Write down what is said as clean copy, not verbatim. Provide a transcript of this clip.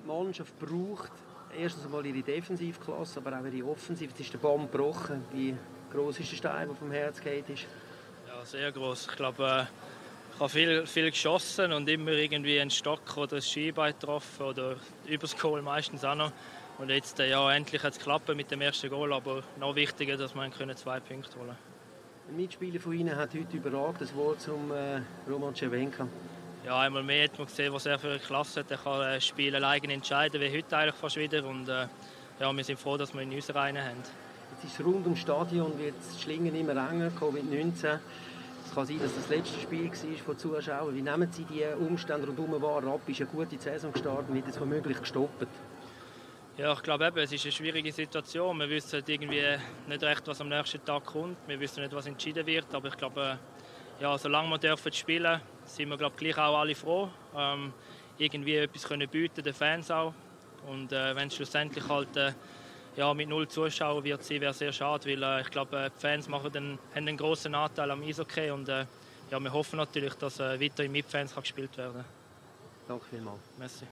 Mannschaft braucht erstens einmal ihre Defensivklasse, aber auch ihre Offensive. Jetzt ist der Baum gebrochen. Wie groß ist der Stein, der vom Herz geht ist? Ja, sehr groß. Ich glaube, ich habe viel geschossen und immer irgendwie einen Stock oder ein Schienbein getroffen oder übers Goal meistens auch noch. Und jetzt ja, endlich hat es geklappt mit dem ersten Goal, aber noch wichtiger, dass wir 2 Punkte holen können. Ein Mitspieler von Ihnen hat heute überragt, das Wort zum Roman Cervenka. Ja, einmal mehr hat man gesehen, was er für eine Klasse hat. Er kann das Spiel alleine entscheiden, wie heute eigentlich fast wieder. Und ja, wir sind froh, dass wir ihn in unseren Reihen haben. Jetzt ist rund ums Stadion, wird das Schlingen immer enger, Covid-19. Es kann sein, dass das letzte Spiel war von Zuschauern. Wie nehmen Sie die Umstände rundherum wahr? Rapp ist eine gute Saison gestartet, wird jetzt womöglich gestoppt. Ja, ich glaube eben, es ist eine schwierige Situation. Wir wissen irgendwie nicht recht, was am nächsten Tag kommt. Wir wissen nicht, was entschieden wird. Aber ich glaube, ja, solange wir dürfen spielen, sind wir gleich auch alle froh. Irgendwie etwas können bieten, den Fans auch. Und wenn es schlussendlich halt ja, mit 0 Zuschauern wird sein, wäre sehr schade, weil ich glaube, die Fans haben einen grossen Anteil am Eishockey und ja, wir hoffen natürlich, dass weiterhin mit Fans gespielt werden kann. Danke vielmals. Merci.